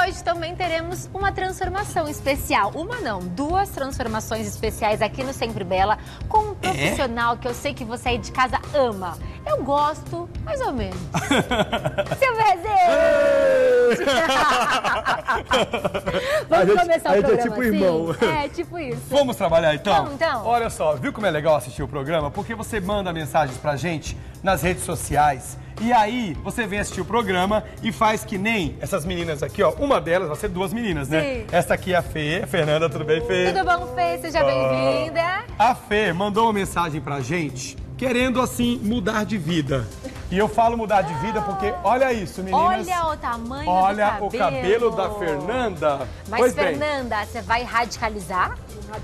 Hoje também teremos uma transformação especial. Uma não, duas transformações especiais aqui no Sempre Bela com um profissional que eu sei que você aí de casa ama. Eu gosto, mais ou menos. Silvio Rezende! Vamos começar o programa é tipo irmão. assim? É, tipo isso. Vamos trabalhar então? Vamos então. Olha só, viu como é legal assistir o programa? Porque você manda mensagens pra gente nas redes sociais. E aí, você vem assistir o programa e faz que nem essas meninas aqui, ó. Uma delas, vai ser duas meninas, né? Sim. Essa aqui é a Fê. A Fernanda, tudo bem, Fê? Tudo bom, Fê? Seja bem-vinda. A Fê mandou uma mensagem pra gente, querendo, assim, mudar de vida. E eu falo mudar de vida porque, olha isso, meninas. Olha o tamanho olha do cabelo. o cabelo da Fernanda. Mas, pois Fernanda, você vai radicalizar?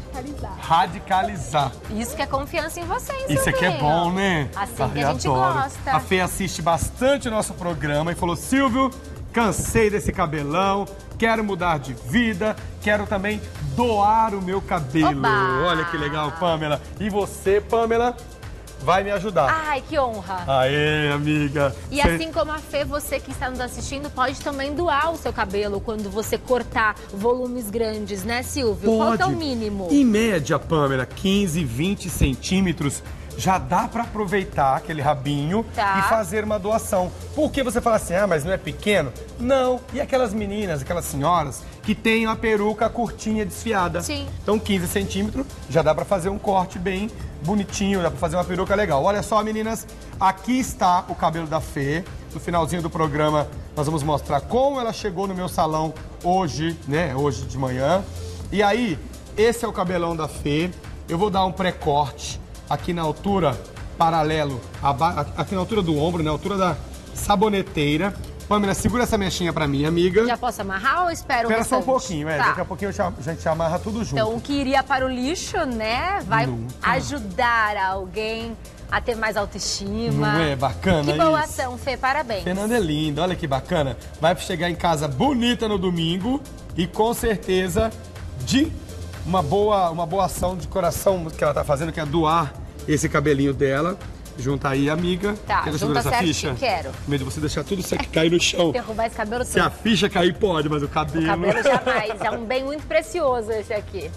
Radicalizar. Isso que é confiança em você, hein, Isso aqui é Silvinho? bom, né? Assim que a gente adoro. gosta. A Fê assiste bastante o nosso programa e falou, Silvio, cansei desse cabelão, quero mudar de vida, quero também doar o meu cabelo. Oba! Olha que legal, Pamela. E você, Pamela, vai me ajudar. Ai, que honra. Aê, amiga. E assim como a Fê, você que está nos assistindo pode também doar o seu cabelo quando você cortar volumes grandes, né, Silvio? Qual que é o mínimo? Em média, Pamela, 15, 20 centímetros já dá para aproveitar aquele rabinho e fazer uma doação. Por que você fala assim, ah, mas não é pequeno? Não. E aquelas meninas, aquelas senhoras que têm a peruca curtinha, desfiada. Sim. Então 15 centímetros já dá para fazer um corte bem bonitinho, dá para fazer uma peruca legal. Olha só, meninas, aqui está o cabelo da Fê. No finalzinho do programa nós vamos mostrar como ela chegou no meu salão hoje, né? Hoje de manhã. E aí, esse é o cabelão da Fê. Eu vou dar um pré-corte aqui na altura paralelo, aqui na altura do ombro, na altura da saboneteira. Pamela, segura essa mechinha pra mim, amiga. Já posso amarrar ou espero Espera o só um restante? pouquinho, Tá. daqui a pouquinho a gente amarra tudo junto. Então, o que iria para o lixo, né, vai Nunca. ajudar alguém a ter mais autoestima. Não é bacana Que boa isso? ação, Fê, parabéns. Fernanda é linda, olha que bacana. Vai chegar em casa bonita no domingo e com certeza de uma boa ação de coração que ela tá fazendo, que é doar esse cabelinho dela. Junta aí, amiga. Tá, quer junta essa certinho, ficha? quero. Com medo de você deixar tudo isso aqui cair no chão. Derrubar esse cabelo todo. Se a ficha cair, pode, mas o cabelo... O cabelo jamais, é um bem muito precioso esse aqui.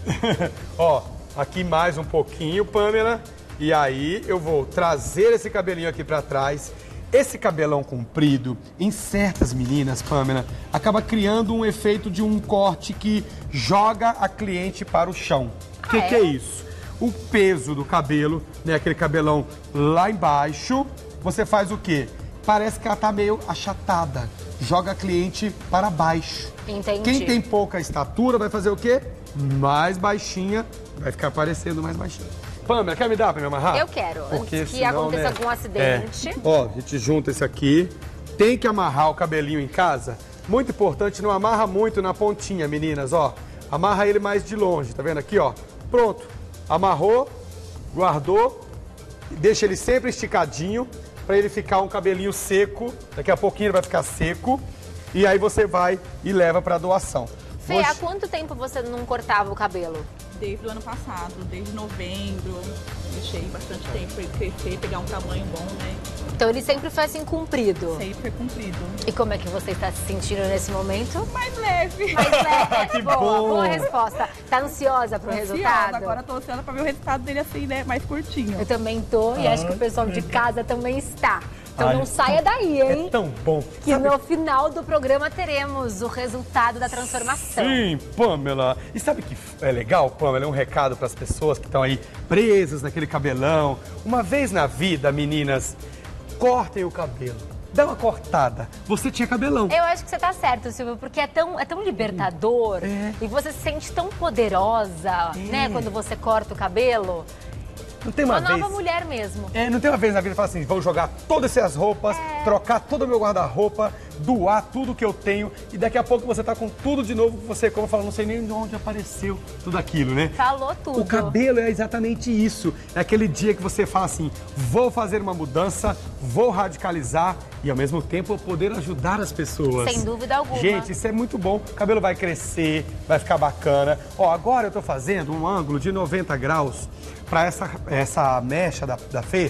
Ó, aqui mais um pouquinho, Pamela. E aí eu vou trazer esse cabelinho aqui pra trás. Esse cabelão comprido, em certas meninas, Pamela, acaba criando um efeito de um corte que joga a cliente para o chão. O que é isso? O peso do cabelo, né, aquele cabelão lá embaixo, você faz o quê? Parece que ela tá meio achatada. Joga a cliente para baixo. Entendi. Quem tem pouca estatura vai fazer o quê? Mais baixinha, vai ficar parecendo mais baixinha. Pamela, quer me dar pra me amarrar? Eu quero, porque antes que senão, aconteça né, algum acidente. Ó, a gente junta esse aqui. Tem que amarrar o cabelinho em casa. Muito importante, não amarra muito na pontinha, meninas, ó. Amarra ele mais de longe, tá vendo aqui, ó? Pronto. Amarrou, guardou, deixa ele sempre esticadinho pra ele ficar um cabelinho seco. Daqui a pouquinho ele vai ficar seco. E aí você vai e leva pra doação. Fê, há quanto tempo você não cortava o cabelo? Desde o ano passado, desde novembro. Deixei bastante tempo para ele crescer, pegar um tamanho bom, né? Então ele sempre foi assim comprido. Sempre foi comprido. E como é que você está se sentindo nesse momento? Mais leve. Mais leve. Que boa, bom. boa resposta. Tá ansiosa pro resultado? Agora tô ansiosa para ver o resultado dele assim, né? Mais curtinho. Eu também tô e acho que o pessoal de casa também está. Então Ai, não saia daí, hein? É tão bom. Que no final do programa teremos o resultado da transformação. Sim, Pamela. E sabe o que é legal, Pamela? É um recado para as pessoas que estão aí presas naquele cabelão. Uma vez na vida, meninas, cortem o cabelo. Dá uma cortada. Você tinha cabelão. Eu acho que você tá certo, Silvio, porque é tão libertador e você se sente tão poderosa, né, quando você corta o cabelo. Não tem uma nova vez... mulher mesmo. Não tem uma vez na vida que fala assim, vou jogar todas essas roupas, trocar todo o meu guarda-roupa, doar tudo que eu tenho e daqui a pouco você tá com tudo de novo que você, como fala, não sei nem de onde apareceu tudo aquilo, né? Falou tudo. O cabelo é exatamente isso. É aquele dia que você fala assim, vou fazer uma mudança, vou radicalizar e ao mesmo tempo poder ajudar as pessoas. Sem dúvida alguma. Gente, isso é muito bom. O cabelo vai crescer, vai ficar bacana. Ó, agora eu tô fazendo um ângulo de 90 graus para essa mecha da Fê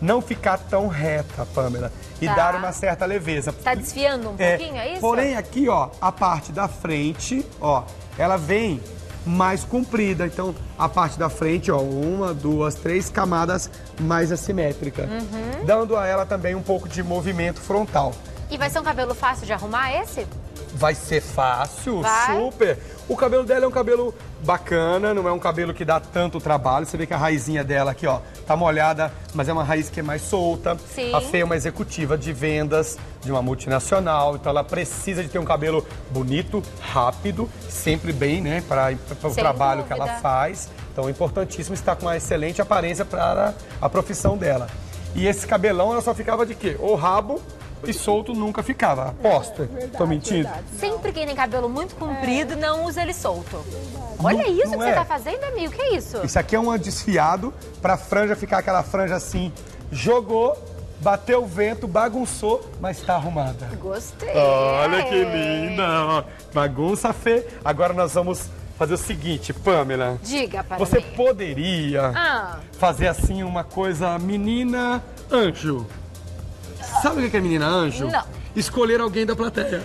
não ficar tão reta, Pamela, e Tá. dar uma certa leveza. Tá desfiando um pouquinho, é isso? Porém, aqui, ó, a parte da frente, ó, ela vem mais comprida. Então, a parte da frente, ó, 1, 2, 3 camadas mais assimétrica, dando a ela também um pouco de movimento frontal. E vai ser um cabelo fácil de arrumar esse? Vai ser fácil, Vai? super. O cabelo dela é um cabelo bacana, não é um cabelo que dá tanto trabalho. Você vê que a raizinha dela aqui, ó, tá molhada, mas é uma raiz que é mais solta. Sim. A Fê é uma executiva de vendas de uma multinacional, então ela precisa de ter um cabelo bonito, rápido, sempre bem, né, para o Sem trabalho que dúvida. ela faz. Então é importantíssimo estar com uma excelente aparência para a profissão dela. E esse cabelão, ela só ficava de quê? O rabo e solto nunca ficava. Aposto. Tô mentindo? Sempre quem tem cabelo muito comprido não usa ele solto. Olha isso não que você é. tá fazendo, amigo. Que é isso? Isso aqui é um desfiado pra franja ficar aquela franja assim. Jogou, bateu o vento, bagunçou, mas tá arrumada. Gostei. Olha que linda! Bagunça, Fê. Agora nós vamos fazer o seguinte, Pamela. Diga para Você mim. poderia Ah, fazer assim uma coisa menina anjo. Sabe o que é menina anjo? Não. Escolher alguém da plateia.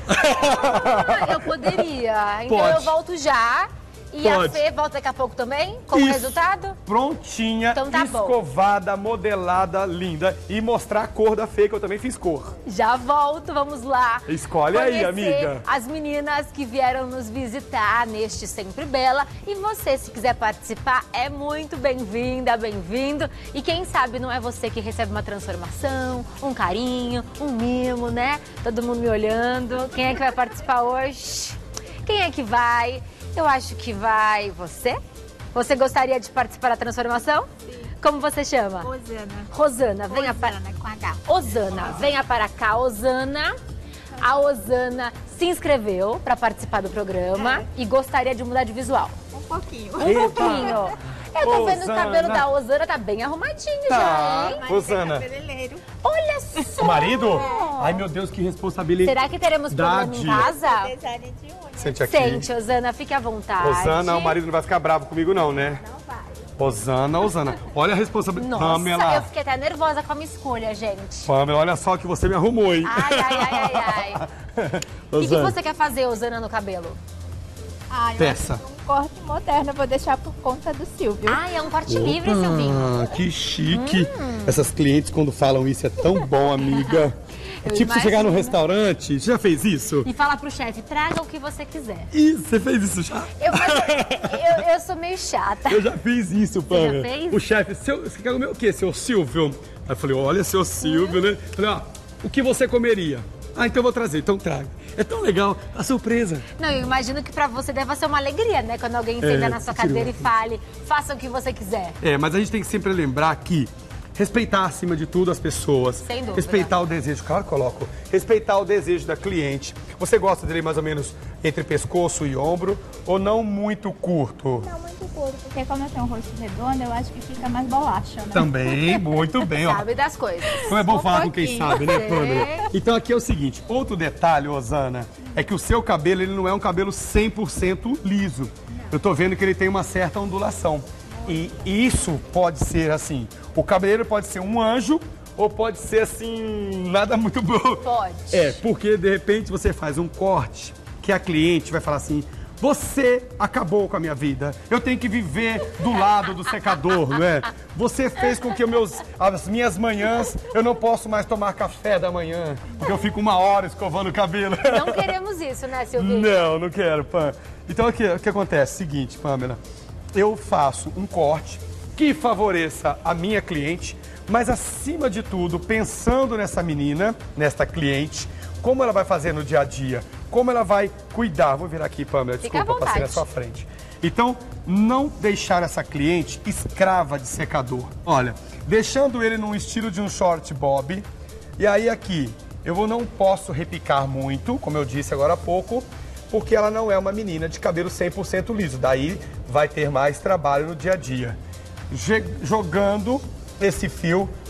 eu poderia. Então Pode. eu volto já. E a Pode. Fê volta daqui a pouco também, como Isso. resultado? Prontinha, Então tá bom. escovada, modelada, linda. E mostrar a cor da Fê, que eu também fiz cor. Já volto, vamos lá. Escolhe aí, Conhecer amiga. as meninas que vieram nos visitar neste Sempre Bela. E você, se quiser participar, é muito bem-vinda, bem-vindo. E quem sabe não é você que recebe uma transformação, um carinho, um mimo, né? Todo mundo me olhando. Quem é que vai participar hoje? Quem é que vai? Eu acho que vai você. Você gostaria de participar da transformação? Sim. Como você chama? Osana. Rosana, venha para... Osana, com H. Osana, venha para cá, Osana. A Osana se inscreveu para participar do programa e gostaria de mudar de visual. Um pouquinho. Um pouquinho. Eu tô vendo que o cabelo Osana. da Osana tá bem arrumadinho Tá. já, hein? Mas Rosana. é cabeleireiro. Olha só! O marido? Ai, meu Deus, que responsabilidade. Será que teremos problema em casa? Design de unha. Sente aqui. Sente, Osana, fique à vontade. Rosana, o marido não vai ficar bravo comigo não, né? Não vai. Rosana. Olha a responsabilidade. Nossa, Pamela. eu fiquei até nervosa com a minha escolha, gente. Pamela, olha só o que você me arrumou, hein? Ai. O que você quer fazer, Osana, no cabelo? Ah, eu Peça. acho que um corte moderno eu vou deixar por conta do Silvio. Ai, é um corte livre, Silvinho. Que chique. Essas clientes, quando falam isso, é tão bom, amiga. É Eu tipo você chegar no imagino. restaurante. Você já fez isso? E falar pro chefe, traga o que você quiser. Isso, você fez isso já? Eu sou meio chata. Eu já fiz isso, Pamela. fez? O chefe, você quer comer o quê? Seu Silvio? Aí eu falei, olha, seu Silvio, né? Falei, ó, o que você comeria? Ah, então eu vou trazer, então traga. É tão legal, a surpresa. Não, eu imagino que pra você deve ser uma alegria, né? Quando alguém senta na sua cadeira e fale, faça o que você quiser. É, mas a gente tem que sempre lembrar que respeitar acima de tudo as pessoas. Sem dúvida. Respeitar o desejo, claro, coloco. Respeitar o desejo da cliente. Você gosta dele mais ou menos entre pescoço e ombro ou não muito curto? Não muito curto, porque como eu tenho um rosto redondo, eu acho que fica mais bolacha, né? Também, muito bem, ó. Sabe das coisas. Não é bom Um falar com quem pouquinho. sabe, né, Sim. Pamela? Então aqui é o seguinte, outro detalhe, Osana, é que o seu cabelo, ele não é um cabelo 100% liso. Eu tô vendo que ele tem uma certa ondulação. E isso pode ser assim, o cabeleireiro pode ser um anjo ou pode ser assim, nada muito bom. Pode. É, porque de repente você faz um corte que a cliente vai falar assim, você acabou com a minha vida. Eu tenho que viver do lado do secador, não é? Você fez com que as minhas manhãs, eu não posso mais tomar café da manhã, porque eu fico 1 hora escovando o cabelo. Não queremos isso, né, Silvinho? Não quero, Pam. Então o que acontece? Seguinte, Pamela, eu faço um corte que favoreça a minha cliente, mas acima de tudo, pensando nessa menina, nesta cliente, como ela vai fazer no dia a dia, como ela vai cuidar. Vou virar aqui, Pamela, Fica à desculpa, passei na vontade. sua frente. Então, não deixar essa cliente escrava de secador. Olha, deixando ele num estilo de um short bob, e aí aqui, eu não posso repicar muito, como eu disse agora há pouco, porque ela não é uma menina de cabelo 100% liso, daí vai ter mais trabalho no dia a dia. Jogando esse fio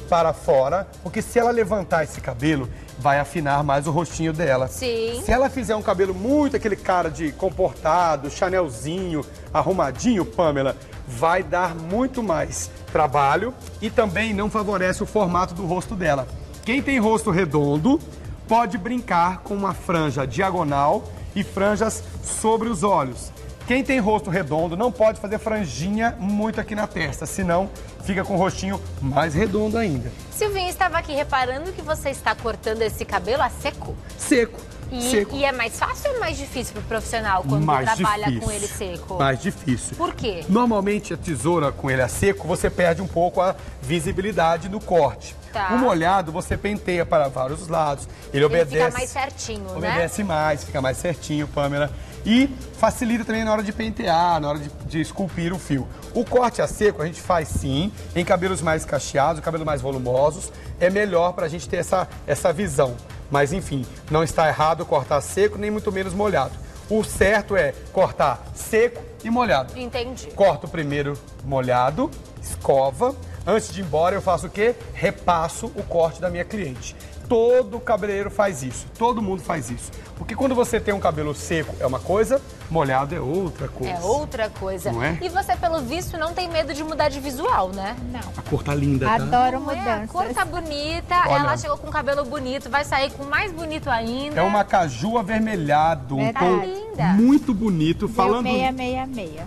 para fora, porque se ela levantar esse cabelo, vai afinar mais o rostinho dela. Sim. Se ela fizer um cabelo muito aquele cara de comportado, chanelzinho, arrumadinho, Pamela, vai dar muito mais trabalho e também não favorece o formato do rosto dela. Quem tem rosto redondo pode brincar com uma franja diagonal e franjas sobre os olhos. Quem tem rosto redondo não pode fazer franjinha muito aqui na testa, senão fica com o rostinho mais redondo ainda. Silvinho, estava aqui reparando que você está cortando esse cabelo a seco. Seco. Seco. E é mais fácil ou é mais difícil para o profissional quando trabalha com ele seco? Mais difícil. Por quê? Normalmente a tesoura com ele a seco, você perde um pouco a visibilidade do corte. Tá. O molhado você penteia para vários lados. Ele obedece. Fica mais certinho, né? Obedece mais, fica mais certinho, Pamela. E facilita também na hora de pentear, na hora de esculpir o fio. O corte a seco a gente faz sim, em cabelos mais cacheados, cabelos mais volumosos. É melhor para a gente ter essa visão. Mas enfim, não está errado cortar seco, nem muito menos molhado. O certo é cortar seco e molhado. Entendi. Corto primeiro molhado, escova. Antes de ir embora, eu faço o quê? Repasso o corte da minha cliente. Todo cabeleireiro faz isso, todo mundo faz isso. Porque quando você tem um cabelo seco é uma coisa, molhado é outra coisa. É outra coisa. Não é? E você, pelo visto, não tem medo de mudar de visual, né? Não. A cor tá linda, tá? Adoro Não é? A mudanças. cor tá bonita, Olha. ela chegou com cabelo bonito, vai sair com mais bonito ainda. É uma caju avermelhado, um Verdade. tom Linda. muito bonito. Deu Falando 666.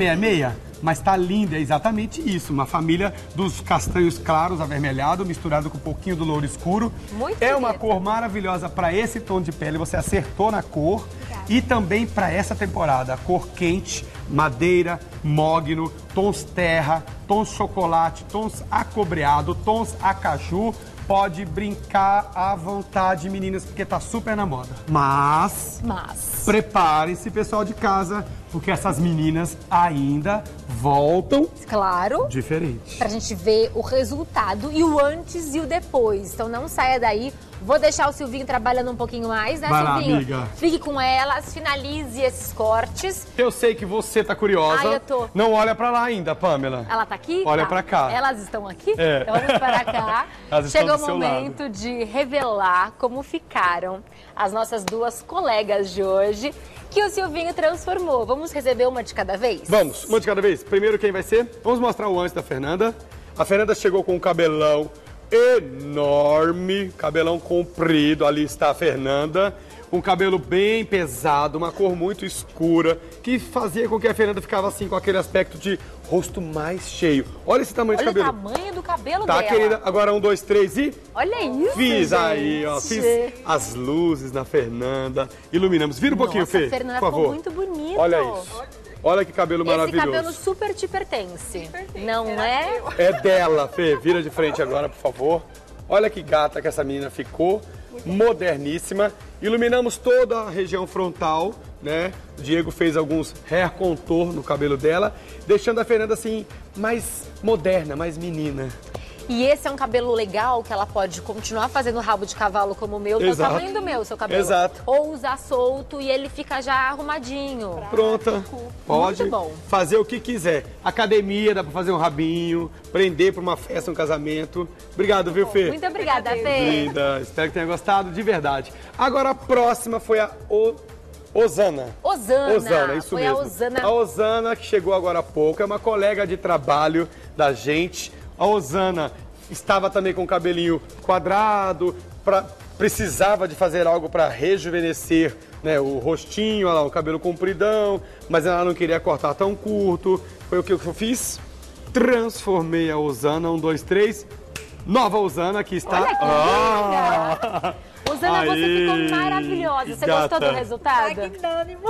666, mas tá linda, é exatamente isso. Uma família dos castanhos claros, avermelhado, misturado com um pouquinho do louro escuro. Muito É uma bonito. cor maravilhosa para esse tom de pele, você acertou na cor. E também para essa temporada, a cor quente, madeira, mogno, tons terra, tons chocolate, tons acobreado, tons acaju. Pode brincar à vontade, meninas, porque tá super na moda. Mas preparem-se, pessoal de casa, porque essas meninas ainda voltam Claro. diferente. Pra gente ver o resultado e o antes e o depois. Então não saia daí. Vou deixar o Silvinho trabalhando um pouquinho mais, né, Vai lá, Silvinho? amiga. Fique com elas, finalize esses cortes. Eu sei que você tá curiosa. Ai, eu tô. Não olha pra lá ainda, Pamela. Ela tá aqui? Olha Tá. pra cá. Elas estão aqui? É. Então vamos para cá. Elas estão Chegou do o seu momento de revelar como ficaram as nossas duas colegas de hoje que o Silvinho transformou. Vamos receber uma de cada vez? Vamos, uma de cada vez. Primeiro quem vai ser? Vamos mostrar o antes da Fernanda. A Fernanda chegou com um cabelão enorme, cabelão comprido. Ali está a Fernanda. Um cabelo bem pesado, uma cor muito escura, que fazia com que a Fernanda ficava assim, com aquele aspecto de rosto mais cheio. Olha esse tamanho Olha de cabelo. o tamanho do cabelo Tá, dela. querida? Agora 1, 2, 3 e... Olha isso, Fiz gente. aí, ó. Fiz as luzes na Fernanda. Iluminamos. Vira um pouquinho, Nossa, Fê, a Fernanda por ficou favor. muito bonito. Olha isso. Olha que cabelo Esse maravilhoso. cabelo super te pertence. Não é? É dela, Fê. Vira de frente agora, por favor. Olha que gata que essa menina ficou. Moderníssima. Iluminamos toda a região frontal, né? O Diego fez alguns hair contour no cabelo dela, deixando a Fernanda assim, mais moderna, mais menina. E esse é um cabelo legal que ela pode continuar fazendo rabo de cavalo como o meu, que é o Exato. tamanho do meu, seu cabelo. Exato. Ou usar solto e ele fica já arrumadinho. Pronta. Pode Muito bom. fazer o que quiser. Academia, dá pra fazer um rabinho, prender pra uma festa, um casamento. Obrigado, viu, Fê? Muito obrigada, Fê. Linda. Espero que tenha gostado, de verdade. Agora a próxima foi a Osana. Osana. Isso Foi mesmo. a Osana. A Osana, que chegou agora há pouco, é uma colega de trabalho da gente. A Osana estava também com o cabelinho quadrado, precisava de fazer algo para rejuvenescer, né, o rostinho, olha lá, o cabelo compridão, mas ela não queria cortar tão curto. Foi o que eu fiz? Transformei a Osana, 1, 2, 3. Nova Osana, aqui está. Olha que linda! Osana, você Aí, ficou maravilhosa. Você gata. gostou do resultado? Magnânimo.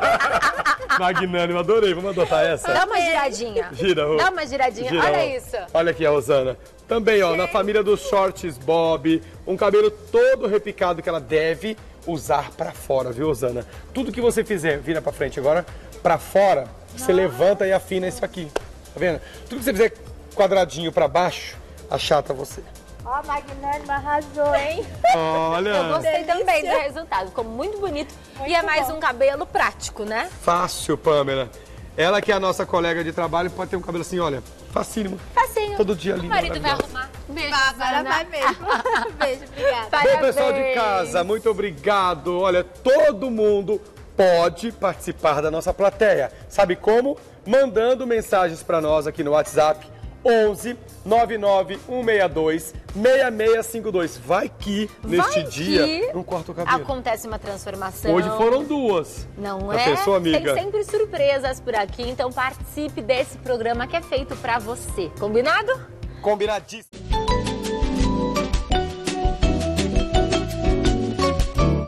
Magnânimo, adorei. Vamos adotar essa? Dá uma giradinha. Gira, Rô. Dá uma giradinha. Gira, Olha ó. isso. Olha aqui a Rosana. Também, ó, na família dos shorts bob, um cabelo todo repicado que ela deve usar pra fora, viu, Rosana? Tudo que você fizer, vira pra frente agora, pra fora, você levanta e afina isso aqui. Tá vendo? Tudo que você fizer quadradinho pra baixo, achata você. Ó, Magnânimo arrasou, hein? Olha! Eu gostei também do resultado. Ficou muito bonito. E é mais um cabelo prático, né? Fácil, Pamela. Ela que é a nossa colega de trabalho pode ter um cabelo assim, olha, facílimo. Facinho. Todo dia O lindo. marido vai maravilhoso. arrumar. Beijo, Agora Ana. vai mesmo. Beijo, obrigada. Bom, Parabéns. pessoal de casa, muito obrigado. Olha, todo mundo pode participar da nossa plateia. Sabe como? Mandando mensagens para nós aqui no WhatsApp 11 99 162 6652. Vai que neste dia não corta o cabelo. Acontece uma transformação. Hoje foram duas. Não Já é? pensou, amiga? Tem sempre surpresas por aqui, então participe desse programa que é feito pra você. Combinado? Combinadíssimo.